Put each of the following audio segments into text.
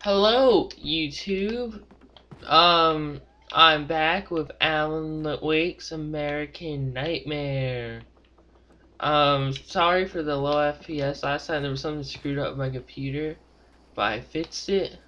Hello, YouTube. I'm back with Alan Wake's American Nightmare. Sorry for the low FPS. Last time there was something screwed up with my computer, but I fixed it.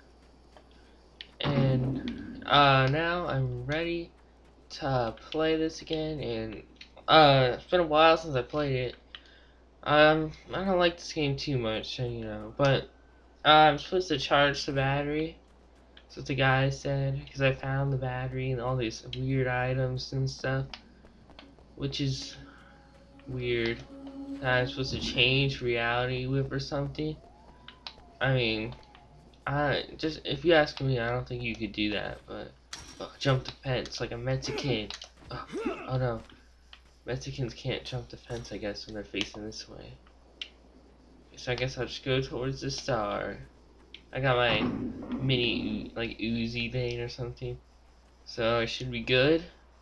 And, now I'm ready to play this again. And, it's been a while since I played it. I don't like this game too much, but, I'm supposed to charge the battery. That's what the guy said, because I found the battery and all these weird items and stuff, which is weird. I'm supposed to change reality with or something. I mean, if you ask me, I don't think you could do that, but jump the fence like a Mexican. Oh no, Mexicans can't jump the fence, I guess, when they're facing this way. So I guess I'll just go towards the star. I got my mini, like, Uzi thing or something. So I should be good.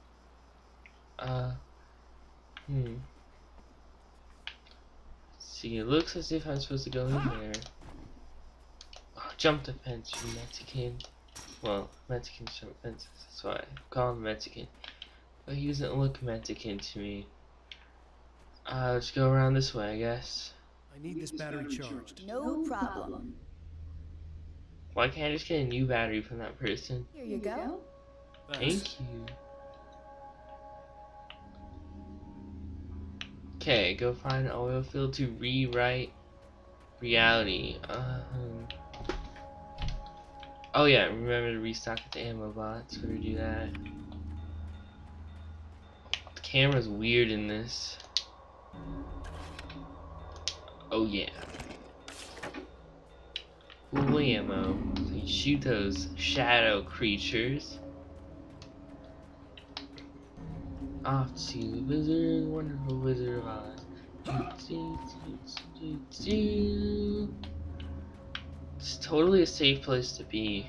See, it looks as if I'm supposed to go in there. Oh, jump the fence, you Mexican. Well, Mexicans jump fences, that's why I call him Mexican. But he doesn't look Mexican to me. Let's go around this way, I guess. I need this battery charged. No problem. Why can't I just get a new battery from that person? Here you go. Thank you. Okay, go find an oil field to rewrite reality. Oh yeah, remember to restock at the ammo bots. Better do that. The camera's weird in this. Oh yeah. Full ammo. So you shoot those shadow creatures. Off to the wizard, wonderful Wizard of Oz. It's totally a safe place to be.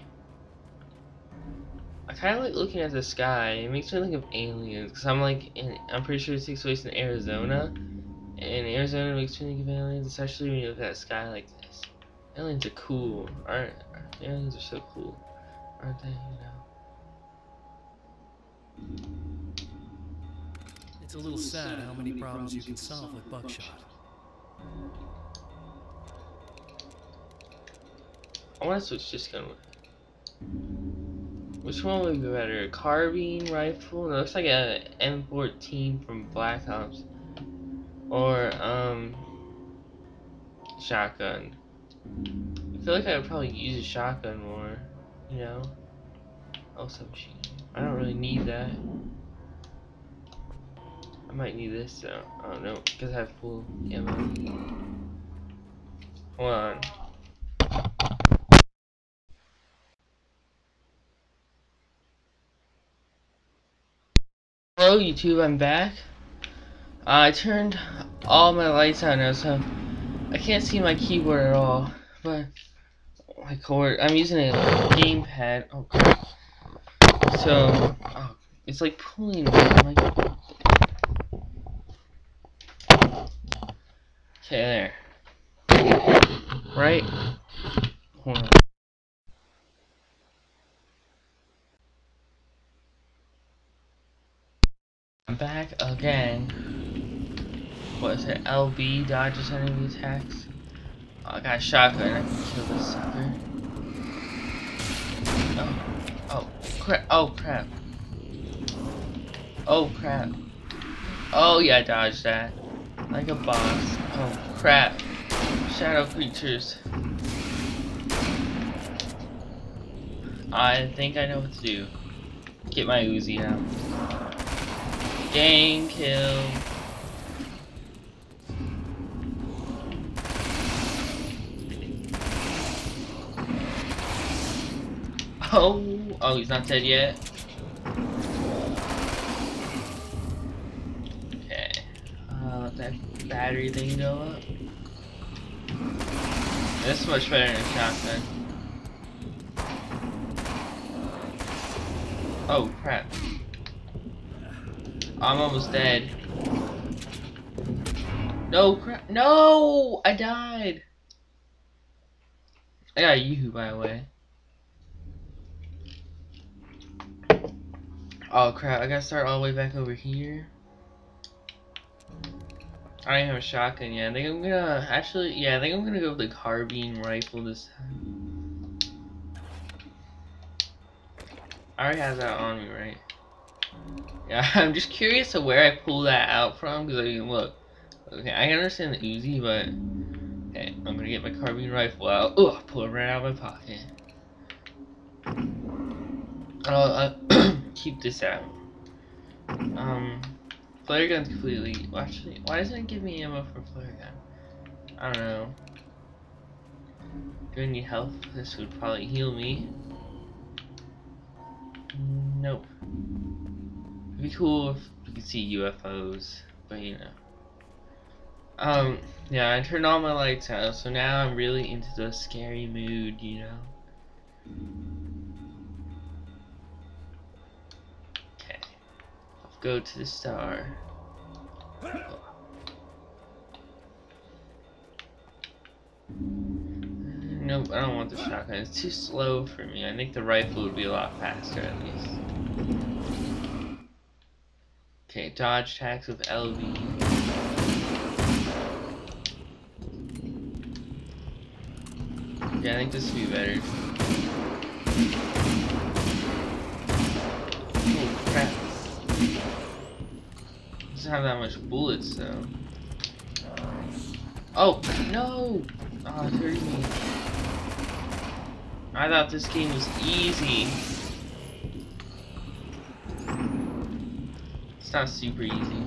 I kind of like looking at the sky. It makes me think of aliens, because I'm pretty sure it takes place in Arizona, and Arizona makes me think of aliens, especially when you look at the sky like this. Aliens are cool, aren't? Aliens are so cool, aren't they? It's a little sad how many problems you can solve with buckshot. I want to switch this gun. Which one would be better? A carbine rifle? It looks like a M14 from Black Ops. Or, shotgun. I feel like I would probably use a shotgun more, Also, I don't really need that. I might need this though. I don't know, because I have full ammo. Hold on. Hello YouTube, I'm back. I turned all my lights on now, so I can't see my keyboard at all. But my cord, I'm using a gamepad. Oh crap. So, it's like pulling me. Okay, there. Right? Hold on. I'm back again. What is it? LB dodges enemy attacks. Oh, I got a shotgun. I can kill this sucker. Oh crap! Oh crap! Oh crap! Oh yeah, I dodged that like a boss. Oh crap! Shadow creatures. I think I know what to do. Get my Uzi out. Gang kill. Oh, he's not dead yet. Okay. Let that battery thing go up. This is much better than a shotgun. Oh crap. I'm almost dead. No crap. No! I died! I got a Yoo-hoo, by the way. Oh crap, I gotta start all the way back over here. I don't have a shotgun yet. I think I'm gonna actually, yeah, I think I'm gonna go with the carbine rifle this time. I already have that on me, right? Yeah, I'm just curious of where I pull that out from, because I mean, look. Okay, I understand the Uzi, but okay, I'm gonna get my carbine rifle out. Oh, pull it right out of my pocket. I'll keep this out. Flare gun's completely. Well, actually, why doesn't it give me ammo for flare gun? I don't know. Do I need health? This would probably heal me. Nope. It'd be cool if we could see UFOs, but you know. Yeah, I turned all my lights out, so now I'm really into the scary mood, you know. Okay. Let's go to the star. Nope, I don't want the shotgun. It's too slow for me. I think the rifle would be a lot faster, at least. Okay, dodge attacks with LV. Yeah, I think this would be better. Oh crap. Doesn't have that much bullets though. Oh no! Oh, it hurt me. I thought this game was easy. It's not super easy.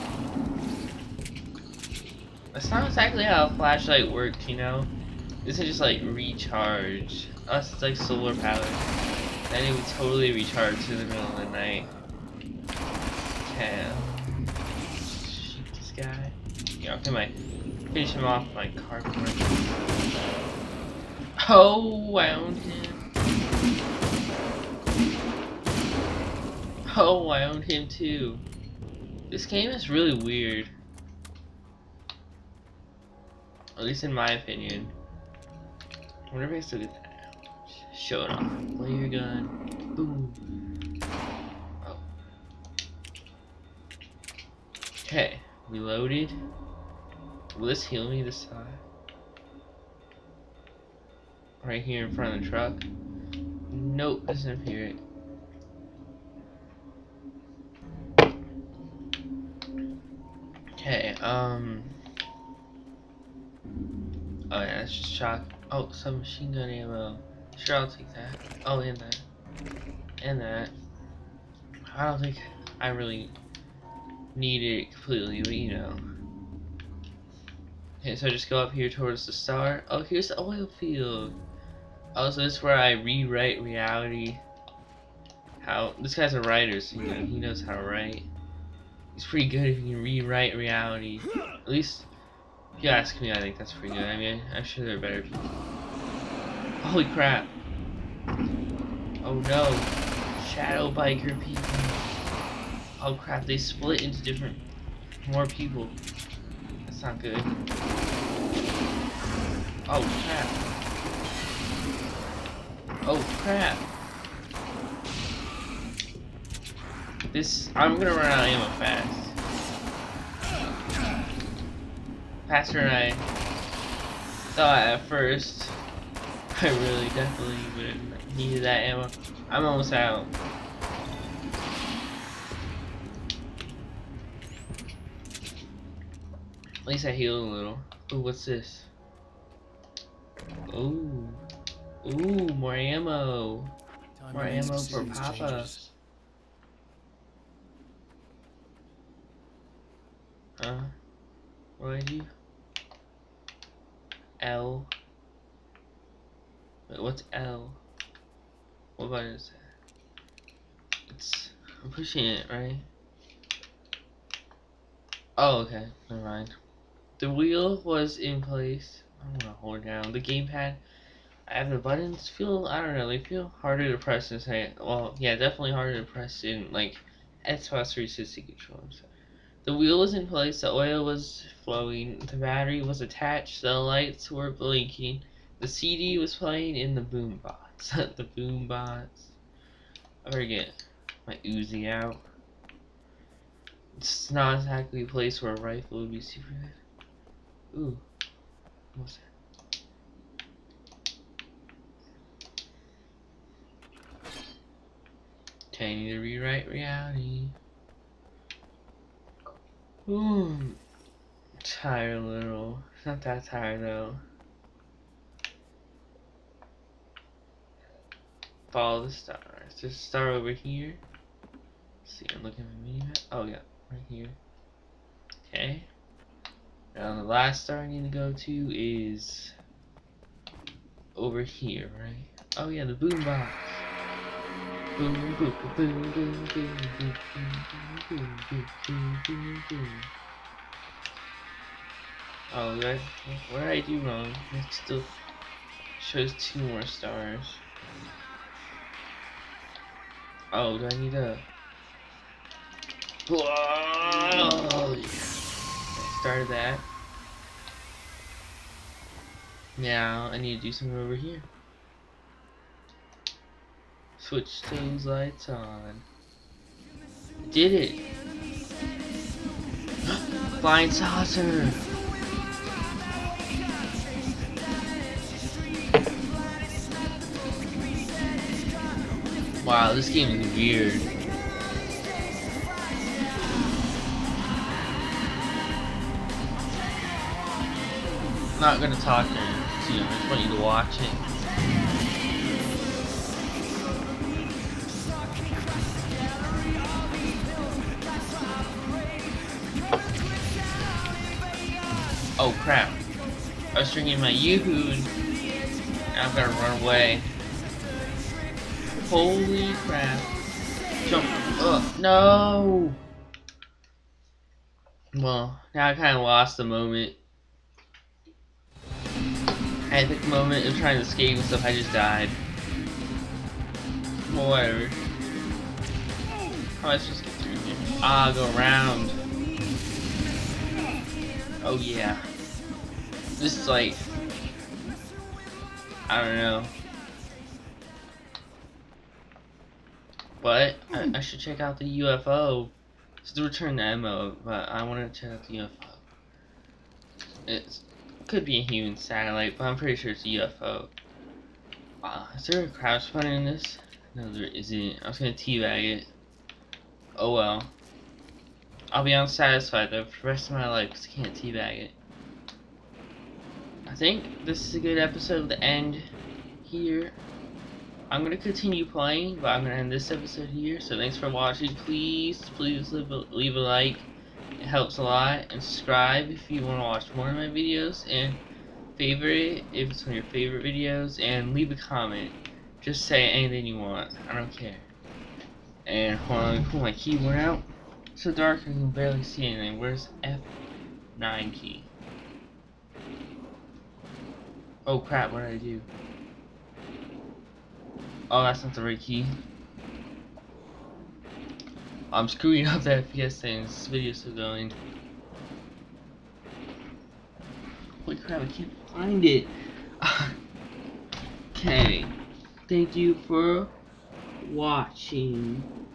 That's not exactly how a flashlight works, you know? This is just like recharge. Us, it's like solar power. Then it would totally recharge in the middle of the night. Okay. Shoot this guy. Yeah, okay, finish him off with my carbine. Oh, wound him. Oh, I owned him too. This game is really weird. At least in my opinion. I wonder if I still get that. Show it off. Play your gun. Boom. Oh. Okay. Reloaded. Will this heal me this time? Right here in front of the truck. Nope, doesn't appear it. Okay, oh yeah, that's just shock. Oh, some machine gun ammo. Sure, I'll take that. Oh, and that. And that. I don't think I really need it completely, but you know. Okay, so I just go up here towards the star. Oh, here's the oil field. Oh, so this is where I rewrite reality. How this guy's a writer, so you know, he knows how to write. He's pretty good if you can rewrite reality. At least, if you ask me, I think that's pretty good. I mean, I'm sure there are better people. Holy crap! Oh no! Shadow biker people. Oh crap! They split into more people. That's not good. Oh crap! Oh crap! I'm gonna run out of ammo fast. Faster than I thought at first. I really definitely would have needed that ammo. I'm almost out. At least I healed a little. Ooh, what's this? Ooh. Ooh, more ammo. More ammo for Papa. What do I do? L. Wait, what's L? What button is that? I'm pushing it, right? Oh, okay. Never mind. The wheel was in place. I'm gonna hold down the gamepad. I have the buttons feel, I don't know, they feel harder to press in say, well, yeah, definitely harder to press in like Xbox 360 controllers. The wheel was in place, the oil was flowing, the battery was attached, the lights were blinking, the CD was playing in the boombox. The boombox. I forget. my Uzi out. It's not exactly a place where a rifle would be super good. Ooh, what's that? Okay, I need to rewrite reality. Ooh, tired a little. Not that tired though. Follow the stars. There's a star over here. Let's see, I'm looking at my mini map. Oh yeah, right here. Okay. Now the last star I need to go to is over here, right? Oh yeah, the boombox. Boom boom boom boom boom boom boom boom boom boom boom boom. Oh, what did I do wrong? It still shows 2 more stars. Oh, do I need a? Whoa! Yeah. Started that. Now I need to do something over here. Switch those lights on. Did it! Flying saucer! Wow, this game is weird. I'm not gonna talk to you, I just want you to watch it. Oh crap. I was drinking my Yoo-hoo and I've gotta run away. Holy crap. Jump. Ugh, no! Well, now I kinda lost the moment. I had the moment of trying to escape and stuff, I just died. Well, whatever. Oh, let's just get through here. Ah, go around. Oh yeah. This is like, I don't know. But I should check out the UFO. It's the return to Emo, but I want to check out the UFO. It could be a human satellite, but I'm pretty sure it's a UFO. Is there a crouch button in this? No, there isn't. I was gonna teabag it. Oh well. I'll be unsatisfied though for the rest of my life because I can't teabag it. I think this is a good episode to end here. I'm going to continue playing, but I'm going to end this episode here. So thanks for watching. Please leave a like. It helps a lot. And subscribe if you want to watch more of my videos. And favorite if it's one of your favorite videos. And leave a comment. Just say anything you want. I don't care. And hold on, let me pull my keyboard out. It's so dark I can barely see anything. Where's F9 key? Oh crap, what did I do? Oh, that's not the right key. I'm screwing up the FPS thing. This video's still going. Holy crap, I can't find it. Okay. Thank you for watching.